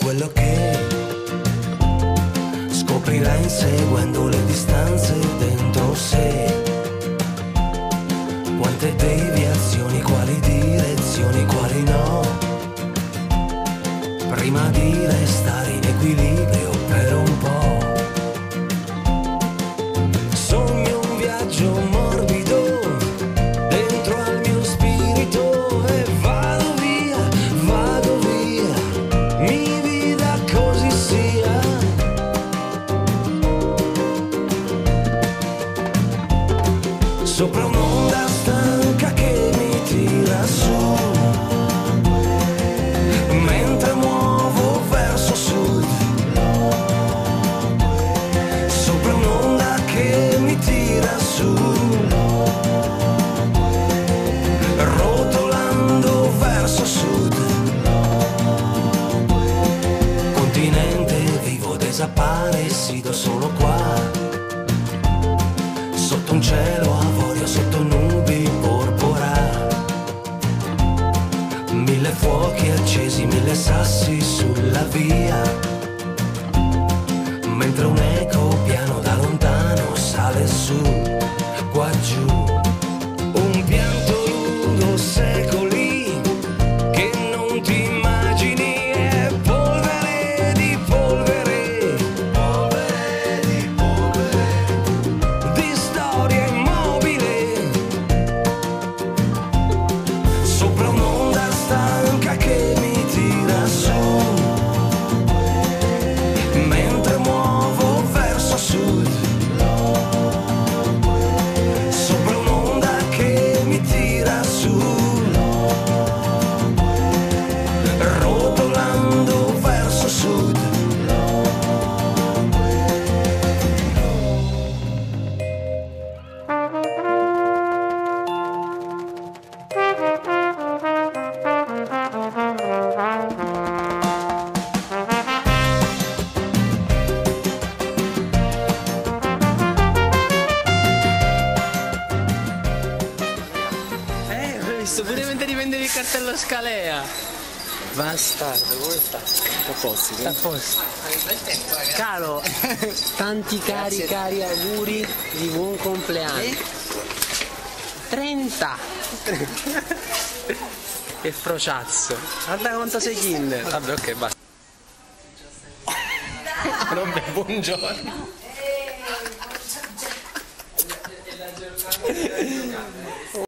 quello che scoprirai inseguendo le distanze dentro sé. Quante deviazioni, quali direzioni, quali no, prima di restare in equilibrio per un po'. Sogno un viaggio morbido dentro al mio spirito e vado via, mi vida così sia. Sopra un'onda stanca che mi tira su, mentre muovo verso sud. Sopra un'onda che mi tira su, rotolando verso sud. Continente vivo, desaparecido solo qua, sotto un cielo avorio, sotto nubi porpora. Mille fuochi accesi, mille sassi sulla via, mentre un eco piano da lontano sale su, qua giù. Un pianto lungo secoli che non ti immagini, è polvere di polvere, polvere di polvere, di storia immobile. Sopra un'onda stanca che mi tira su, mentre muovo verso sud. Sopra un'onda che mi tira su, rotolando verso sud. Ho visto pure mentre rivendevi il cartello Scalea. Bastardo, come sta? A posto, A posto. Caro, tanti cari auguri di buon compleanno. 30! Che frociazzo. Guarda quanto sei kinder. Vabbè, ok, basta. Robbe, buongiorno.